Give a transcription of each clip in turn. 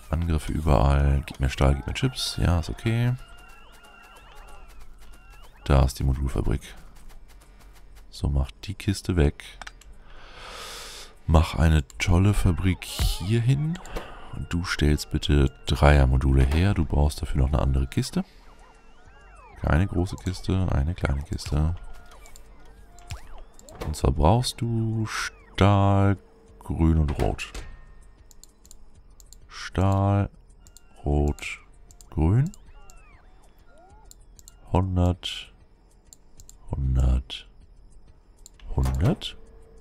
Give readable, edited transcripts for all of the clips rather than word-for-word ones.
Angriffe überall. Gib mir Stahl, gib mir Chips. Ja, ist okay. Da ist die Modulfabrik. So, mach die Kiste weg. Mach eine tolle Fabrik hier hin. Und du stellst bitte Dreiermodule her. Du brauchst dafür noch eine andere Kiste. Keine große Kiste, eine kleine Kiste. Und zwar brauchst du Stahl, Grün und Rot. Stahl, Rot, Grün. 100, 100, 100.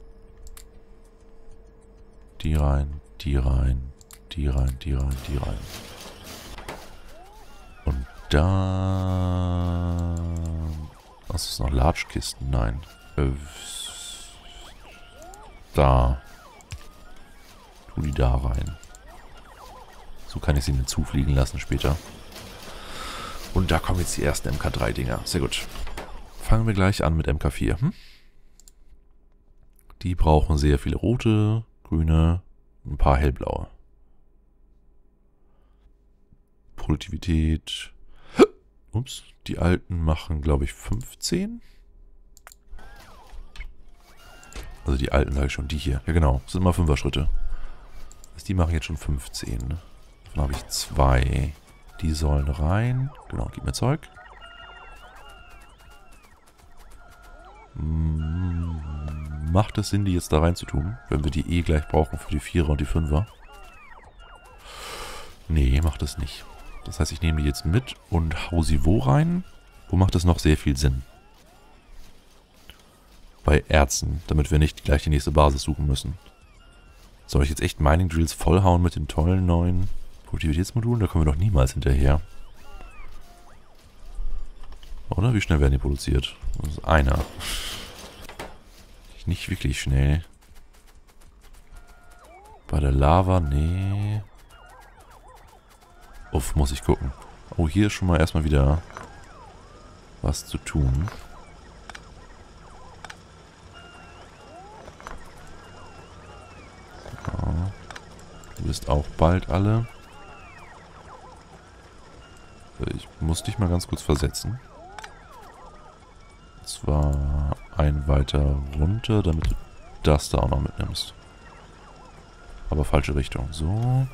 Die rein, die rein, die rein, die rein, die rein. Und dann... Was ist noch? Large-Kisten? Nein. Da. Tu die da rein. So kann ich sie mir zufliegen lassen später. Und da kommen jetzt die ersten MK3-Dinger. Sehr gut. Fangen wir gleich an mit MK4. Die brauchen sehr viele rote, grüne, ein paar hellblaue. Produktivität. Ups, die alten machen, glaube ich, 15. Also die alten sage ich schon, die hier. Ja genau, das sind immer 5er-Schritte. Also die machen jetzt schon 15. Davon habe ich 2. Die sollen rein. Genau, gib mir Zeug. Macht es Sinn, die jetzt da rein zu tun, wenn wir die gleich brauchen für die 4er und die 5er? Nee, macht es nicht. Das heißt, ich nehme die jetzt mit und hau sie wo rein? Wo macht es noch sehr viel Sinn? Bei Erzen, damit wir nicht gleich die nächste Basis suchen müssen. Soll ich jetzt echt Mining Drills vollhauen mit den tollen neuen Produktivitätsmodulen? Da kommen wir doch niemals hinterher. Oder? Wie schnell werden die produziert? Das ist einer. Nicht wirklich schnell. Bei der Lava, nee. Uff, muss ich gucken. Oh, hier ist schon mal erstmal wieder was zu tun. Ja. Du bist auch bald alle. Ich muss dich mal ganz kurz versetzen. Und zwar ein weiter runter, damit du das da auch noch mitnimmst. Aber falsche Richtung. So.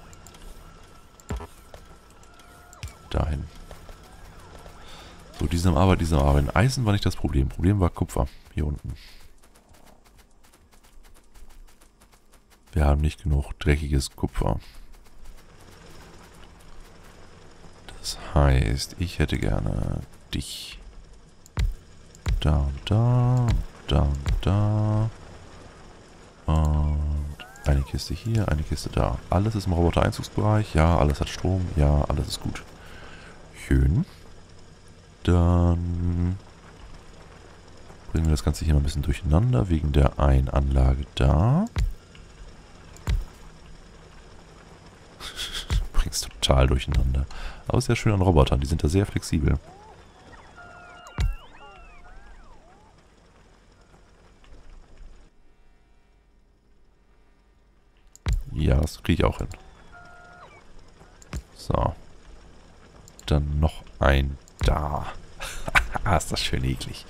Dahin. So, diese Arbeit, diese Arbeit. Eisen war nicht das Problem. Problem war Kupfer. Hier unten. Wir haben nicht genug dreckiges Kupfer. Das heißt, ich hätte gerne dich. Da und da. Da und da. Und eine Kiste hier, eine Kiste da. Alles ist im Roboter-Einzugsbereich. Ja, alles hat Strom. Ja, alles ist gut. Schön. Dann bringen wir das Ganze hier mal ein bisschen durcheinander, wegen der einen Anlage da. Bring's total durcheinander. Aber ist ja schön an Robotern, die sind da sehr flexibel. Ja, das kriege ich auch hin. So. Dann noch ein da. Ist das schön eklig.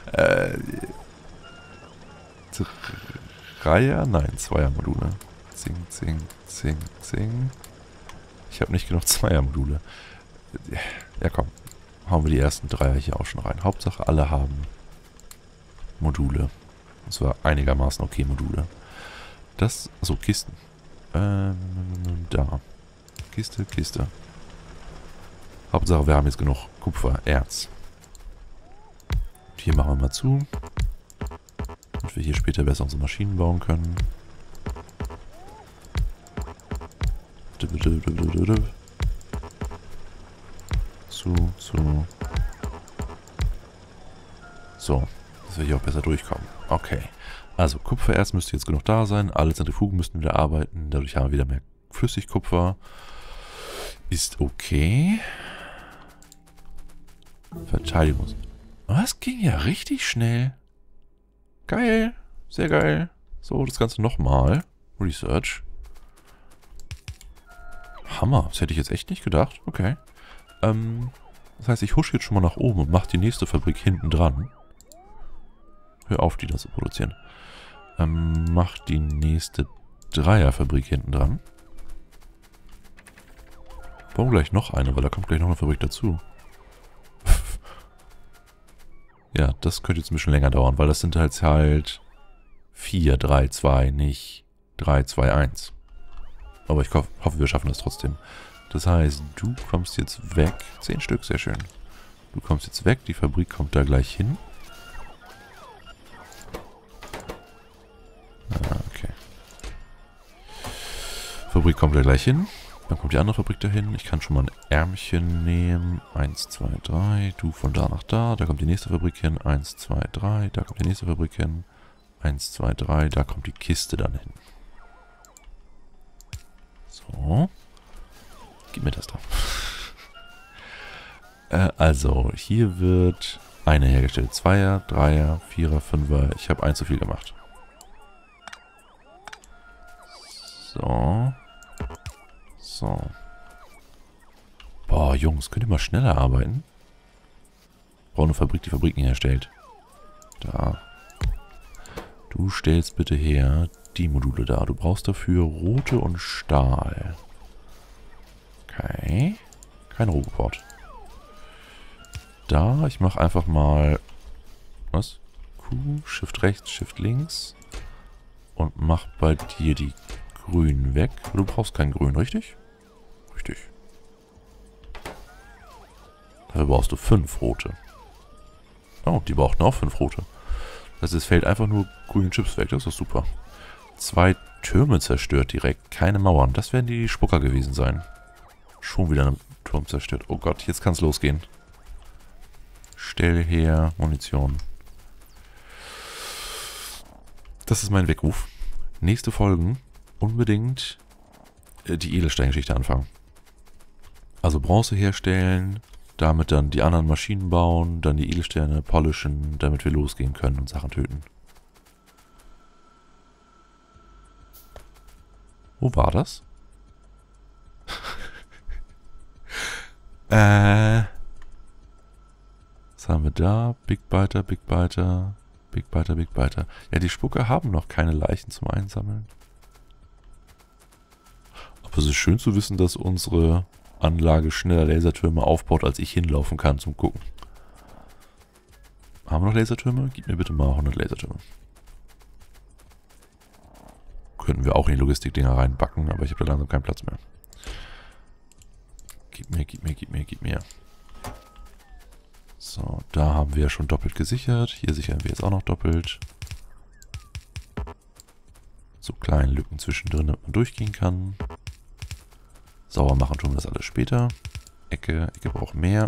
Dreier? Nein, Zweiermodule. Zing, zing, zing, zing. Ich habe nicht genug Zweiermodule. Ja komm, hauen wir die ersten Dreier hier auch schon rein. Hauptsache alle haben Module. Und zwar einigermaßen okay Module. Das, so Kisten. Da. Kiste, Kiste. Hauptsache wir haben jetzt genug Kupfer, Erz. Und hier machen wir mal zu. Damit wir hier später besser unsere Maschinen bauen können. Zu. So, dass wir hier auch besser durchkommen. Okay. Also Kupfererz müsste jetzt genug da sein. Alle Zentrifugen müssten wieder arbeiten. Dadurch haben wir wieder mehr Flüssigkupfer. Ist okay. Verteidigung. Das ging ja richtig schnell. Geil. Sehr geil. So, das Ganze nochmal. Research. Hammer. Das hätte ich jetzt echt nicht gedacht. Okay. Das heißt, ich husche jetzt schon mal nach oben und mache die nächste Fabrik hinten dran. Hör auf, die da zu produzieren. Mach die nächste Dreierfabrik hinten dran. Bauen gleich noch eine, weil da kommt gleich noch eine Fabrik dazu. Ja, das könnte jetzt ein bisschen länger dauern, weil das sind halt 4, 3, 2, nicht 3, 2, 1. Aber ich hoffe, wir schaffen das trotzdem. Das heißt, du kommst jetzt weg. 10 Stück, sehr schön. Du kommst jetzt weg, die Fabrik kommt da gleich hin. Ah, okay. Fabrik kommt da gleich hin. Dann kommt die andere Fabrik dahin. Ich kann schon mal ein Ärmchen nehmen. 1, 2, 3. Du von da nach da. Da kommt die nächste Fabrik hin. 1, 2, 3. Da kommt die nächste Fabrik hin. 1, 2, 3. Da kommt die Kiste dann hin. So. Gib mir das da. Also, hier wird eine hergestellt. 2er, 3er, 4er, 5er. Ich habe 1 zu viel gemacht. So. So. Boah, Jungs, könnt ihr mal schneller arbeiten? Brauche eine Fabrik, die Fabriken herstellt. Da. Du stellst bitte her die Module da. Du brauchst dafür rote und Stahl. Okay. Kein Roboport. Da, ich mache einfach mal... Was? Q, Shift rechts, Shift links. Und mach bei dir die Grün weg. Du brauchst kein Grün, richtig? Richtig. Dafür brauchst du 5 rote. Oh, die brauchten auch 5 rote. Das heißt, es fällt einfach nur grüne Chips weg. Das ist doch super. 2 Türme zerstört direkt. Keine Mauern. Das werden die Spucker gewesen sein. Schon wieder ein Turm zerstört. Oh Gott, jetzt kann es losgehen. Stell her Munition. Das ist mein Weckruf. Nächste Folgen unbedingt die Edelsteingeschichte anfangen. Also Bronze herstellen, damit dann die anderen Maschinen bauen, dann die Edelsteine polischen, damit wir losgehen können und Sachen töten. Wo war das? Was haben wir da? Big Biter, Big Biter, Big Biter, Big Biter. Ja, die Spucker haben noch keine Leichen zum Einsammeln. Aber es ist schön zu wissen, dass unsere Anlage schneller Lasertürme aufbaut, als ich hinlaufen kann zum Gucken. Haben wir noch Lasertürme? Gib mir bitte mal 100 Lasertürme. Könnten wir auch in die Logistikdinger reinbacken, aber ich habe da langsam keinen Platz mehr. Gib mir, gib mir, gib mir, gib mir. So, da haben wir schon doppelt gesichert. Hier sichern wir jetzt auch noch doppelt. So kleine Lücken zwischendrin, damit man durchgehen kann. Sauber machen tun wir das alles später. Ecke braucht mehr.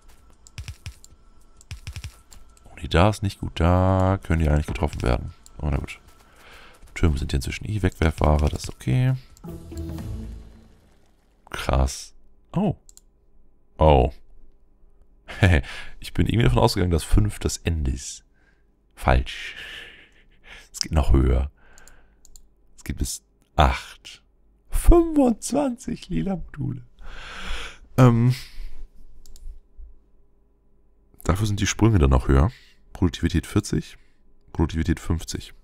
Oh nee, da ist nicht gut. Da können die eigentlich getroffen werden. Oh, na gut. Türme sind hier inzwischen Wegwerfware, das ist okay. Krass. Oh. Oh. Ich bin irgendwie davon ausgegangen, dass 5 das Ende ist. Falsch. Es geht noch höher. Es geht bis 8. 25 lila Module. Dafür sind die Sprünge dann noch höher. Produktivität 40, Produktivität 50.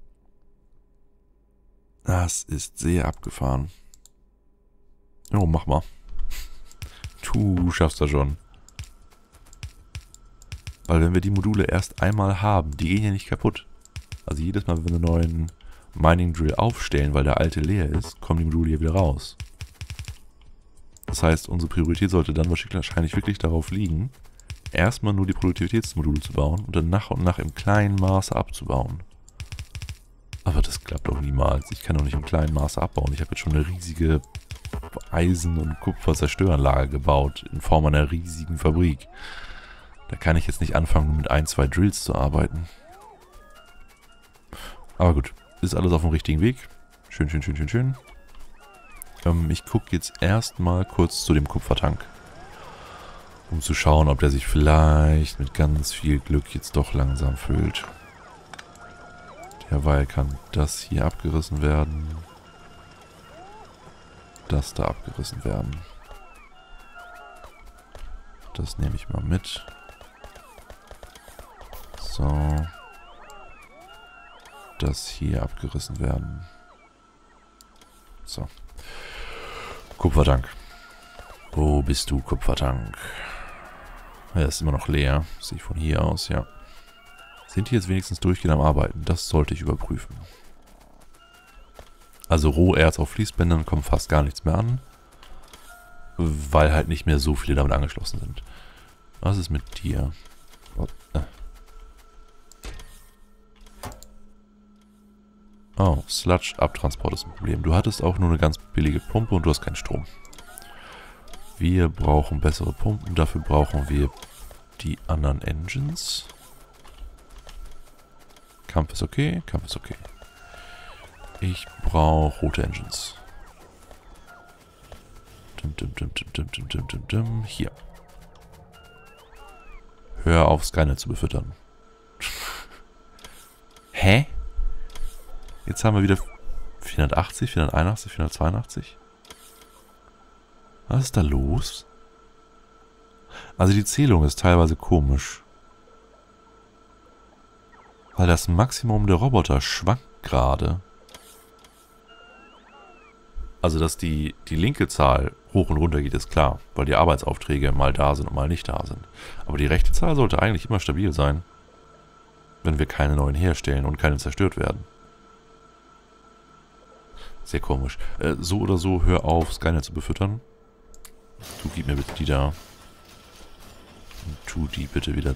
Das ist sehr abgefahren. Oh, mach mal. Du schaffst das schon. Weil wenn wir die Module erst einmal haben, die gehen ja nicht kaputt. Also jedes Mal, wenn wir einen neuen Mining Drill aufstellen, weil der alte leer ist, kommen die Module hier wieder raus. Das heißt, unsere Priorität sollte dann wahrscheinlich wirklich darauf liegen, erstmal nur die Produktivitätsmodule zu bauen und dann nach und nach im kleinen Maße abzubauen. Aber das klappt doch niemals. Ich kann doch nicht im kleinen Maße abbauen. Ich habe jetzt schon eine riesige Eisen- und Kupferzerstöranlage gebaut in Form einer riesigen Fabrik. Da kann ich jetzt nicht anfangen, mit 1, 2 Drills zu arbeiten. Aber gut, ist alles auf dem richtigen Weg. Schön, schön, schön, schön, schön. Ich gucke jetzt erstmal kurz zu dem Kupfertank. Um zu schauen, ob der sich vielleicht mit ganz viel Glück jetzt doch langsam füllt. Derweil kann das hier abgerissen werden. das da abgerissen werden. Das nehme ich mal mit. So. Das hier abgerissen werden. So. Kupfertank. Wo bist du, Kupfertank? Er ist immer noch leer. Sehe ich von hier aus, ja. Sind die jetzt wenigstens durchgehend am Arbeiten? Das sollte ich überprüfen. Also Roherz auf Fließbändern kommt fast gar nichts mehr an. Weil halt nicht mehr so viele damit angeschlossen sind. Was ist mit dir? Oh, Sludge-Abtransport ist ein Problem. Du hattest auch nur eine ganz billige Pumpe und du hast keinen Strom. Wir brauchen bessere Pumpen. Dafür brauchen wir die anderen Engines. Kampf ist okay. Kampf ist okay. Ich brauche rote Engines. Hier. Hör auf, Skynet zu befüttern. Hä? Jetzt haben wir wieder 480, 481, 482. Was ist da los? Also die Zählung ist teilweise komisch. Weil das Maximum der Roboter schwankt gerade. Also dass die linke Zahl hoch und runter geht, ist klar. Weil die Arbeitsaufträge mal da sind und mal nicht da sind. Aber die rechte Zahl sollte eigentlich immer stabil sein. Wenn wir keine neuen herstellen und keine zerstört werden. Sehr komisch. So oder so, hör auf, Skynet zu befüttern. Du gib mir bitte die da. Und tu die bitte wieder.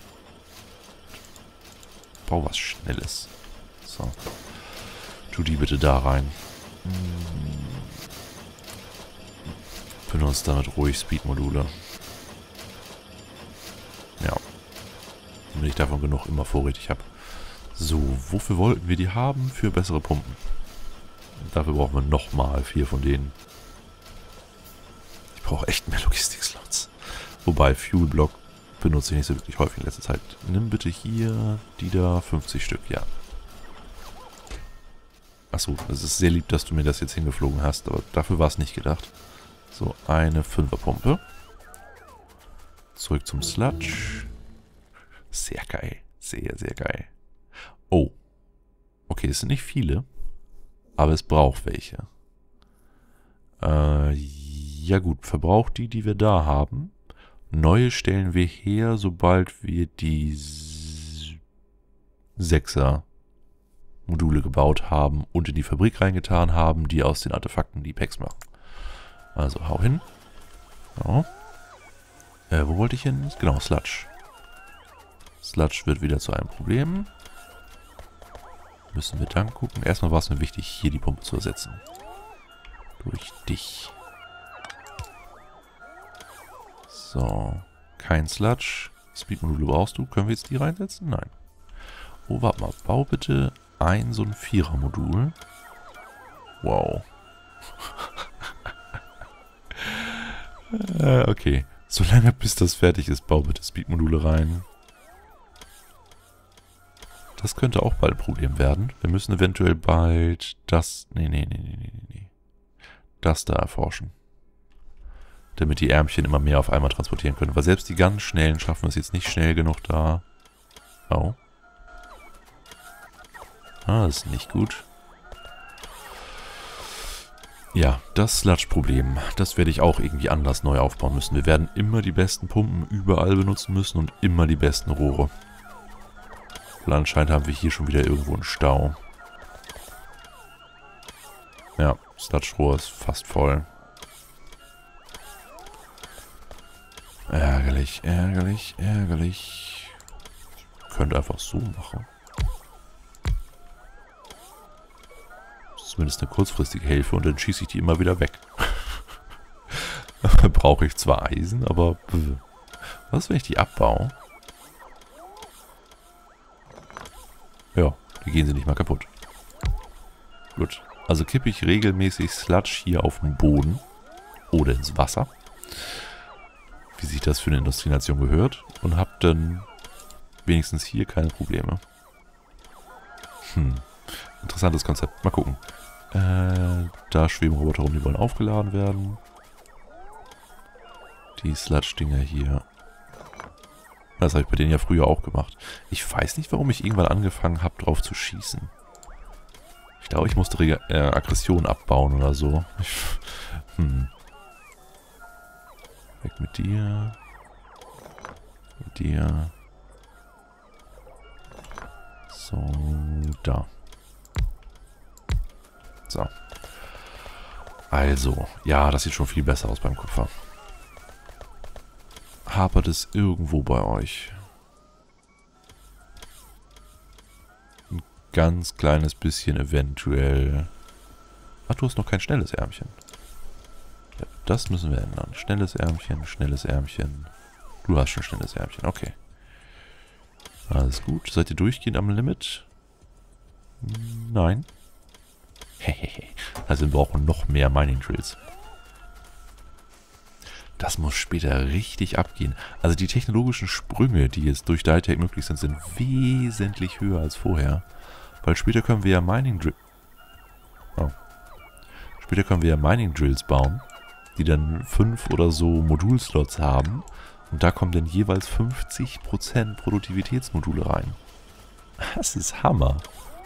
Bau was Schnelles. So. Tu die bitte da rein. Benutzt damit ruhig Speed-Module. Ja. Damit ich davon genug immer vorrätig habe. So, wofür wollten wir die haben? Für bessere Pumpen. Dafür brauchen wir nochmal 4 von denen. Ich brauche echt mehr Logistik-Slots. Wobei, Fuel-Block benutze ich nicht so wirklich häufig in letzter Zeit. Nimm bitte hier die da 50 Stück, ja. Achso, das ist sehr lieb, dass du mir das jetzt hingeflogen hast, aber dafür war es nicht gedacht. So, eine 5er-Pumpe. Zurück zum Sludge. Sehr geil. Sehr, sehr geil. Oh. Okay, es sind nicht viele. Aber es braucht welche. Ja gut, verbraucht die wir da haben. Neue stellen wir her, sobald wir die 6er Module gebaut haben und in die Fabrik reingetan haben, die aus den Artefakten die Packs machen. Also hau hin. So. Wo wollte ich hin? Genau, Sludge. Sludge wird wieder zu einem Problem. Müssen wir dann gucken. Erstmal war es mir wichtig, hier die Pumpe zu ersetzen. Durch dich. So. Kein Sludge. Speed-Module brauchst du. Können wir jetzt die reinsetzen? Nein. Oh, warte mal. Bau bitte so ein 4er-Modul. Wow. Okay. Solange bis das fertig ist, bau bitte Speed-Module rein. Das könnte auch bald ein Problem werden. Wir müssen eventuell bald das... Nee. Das da erforschen. Damit die Ärmchen immer mehr auf einmal transportieren können. Weil selbst die ganz Schnellen schaffen es jetzt nicht schnell genug da. Oh. Ah, das ist nicht gut. Ja, das Sludge-Problem. Das werde ich auch irgendwie anders neu aufbauen müssen. Wir werden immer die besten Pumpen überall benutzen müssen und immer die besten Rohre. Und anscheinend haben wir hier schon wieder irgendwo einen Stau. Ja, Sludge-Rohr ist fast voll. Ärgerlich, ärgerlich, ärgerlich. Ich könnte einfach so machen. Zumindest eine kurzfristige Hilfe und dann schieße ich die immer wieder weg. Brauche ich zwar Eisen, aber... Was, wenn ich die abbaue? Ja, die gehen sie nicht mal kaputt. Gut. Also kippe ich regelmäßig Sludge hier auf den Boden oder ins Wasser, wie sich das für eine Industrienation gehört, und habe dann wenigstens hier keine Probleme. Interessantes Konzept. Mal gucken. Da schweben Roboter rum, die wollen aufgeladen werden. Die Sludge-Dinger hier. Das habe ich bei denen ja früher auch gemacht. Ich weiß nicht, warum ich irgendwann angefangen habe, drauf zu schießen. Ich glaube, ich musste Aggression abbauen oder so. Weg mit dir. Mit dir. So, da. So. Also, ja, das sieht schon viel besser aus beim Kupfer. Hapert es irgendwo bei euch? Ein ganz kleines bisschen eventuell. Ach, du hast noch kein schnelles Ärmchen. Ja, das müssen wir ändern. Schnelles Ärmchen, schnelles Ärmchen. Du hast schon schnelles Ärmchen, okay. Alles gut. Seid ihr durchgehend am Limit? Nein. Hehehe. Also wir brauchen noch mehr Mining Drills. Das muss später richtig abgehen. Also die technologischen Sprünge, die jetzt durch Ditech möglich sind, sind wesentlich höher als vorher. Weil später können wir ja Mining Drills bauen, die dann 5 oder so Modulslots haben. Und da kommen dann jeweils 50% Produktivitätsmodule rein. Das ist Hammer.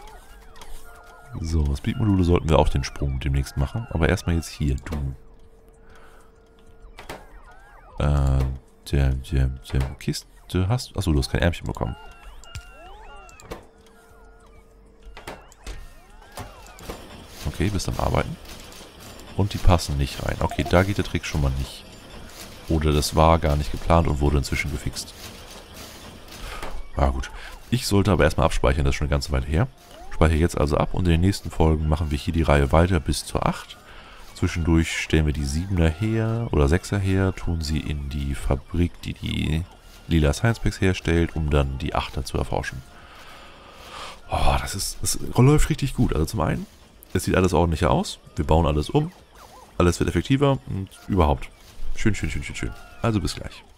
So, Speed-Module sollten wir auch den Sprung demnächst machen. Aber erstmal jetzt hier, du. Kiste hast... Achso, du hast kein Ärmchen bekommen. Okay, bist am Arbeiten. Und die passen nicht rein. Okay, da geht der Trick schon mal nicht. Oder das war gar nicht geplant und wurde inzwischen gefixt. Ah, gut. Ich sollte aber erstmal abspeichern, das ist schon eine ganze Weile her. Speichere jetzt also ab und in den nächsten Folgen machen wir hier die Reihe weiter bis zur 8. Zwischendurch stellen wir die 7er her oder 6er her, tun sie in die Fabrik, die die lila Science Packs herstellt, um dann die 8er zu erforschen. Oh, das läuft richtig gut. Also zum einen, es sieht alles ordentlicher aus, wir bauen alles um, alles wird effektiver und überhaupt. Schön, schön, schön, schön, schön. Also bis gleich.